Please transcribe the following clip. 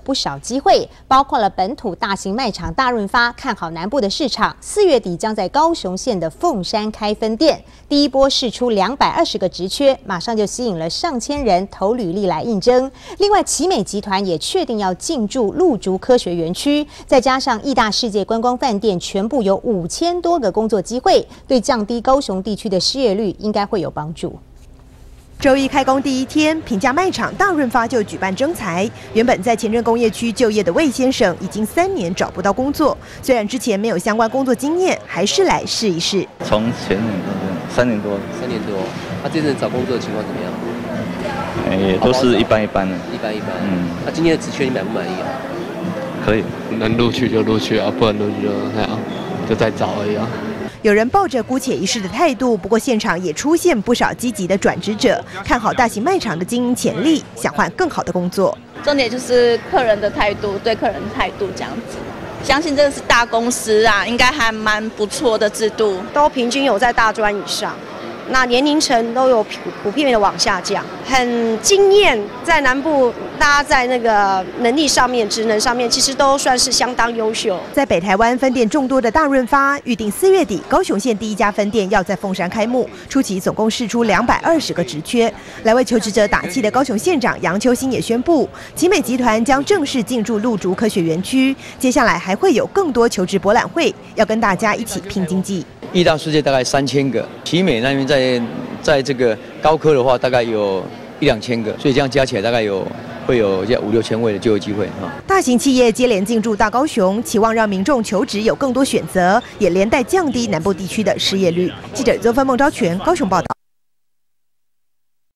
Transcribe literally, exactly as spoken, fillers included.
不少机会，包括了本土大型卖场大润发看好南部的市场，四月底将在高雄县的凤山开分店。第一波释出两百二十个职缺，马上就吸引了上千人投履历来应征。另外，奇美集团也确定要进驻鹿竹科学园区，再加上义大世界观光饭店，全部有五千多个工作机会，对降低高雄地区的失业率应该会有帮助。 周一开工第一天，平价卖场大润发就举办征才。原本在前镇工业区就业的魏先生，已经三年找不到工作。虽然之前没有相关工作经验，还是来试一试。 从前年到现在三年多， 三年多。他、啊、这阵找工作的情况怎么样？ 哎，也都是一般一般的。 一般一般。 嗯。 那、啊、今天的职缺你满不满意啊？ 可以， 能录取就录取啊，不能录取就那样，就再找而已啊。 有人抱着姑且一试的态度，不过现场也出现不少积极的转职者，看好大型卖场的经营潜力，想换更好的工作。 重点就是客人的态度，对客人的态度这样子。相信这个是大公司啊，应该还蛮不错的制度， 都平均有在大专以上。 那年龄层都有普遍的往下降，很惊艳。在南部，大家在那个能力上面、职能上面，其实都算是相当优秀。 在北台湾分店众多的大润发，预定四月底高雄县第一家分店要在凤山开幕，初期总共释出两百二十个职缺。来为求职者打气的高雄县长杨秋兴也宣布，奇美集团将正式进驻鹿竹科学园区，接下来还会有更多求职博览会，要跟大家一起拼经济。 义大世界大概三千个，奇美那边在在这个高科的话，大概有一两千个，所以这样加起来大概有会有这五六千位的就业机会哈。 大型企业接连进驻大高雄，期望让民众求职有更多选择，也连带降低南部地区的失业率。记者周芬、孟昭全高雄报道。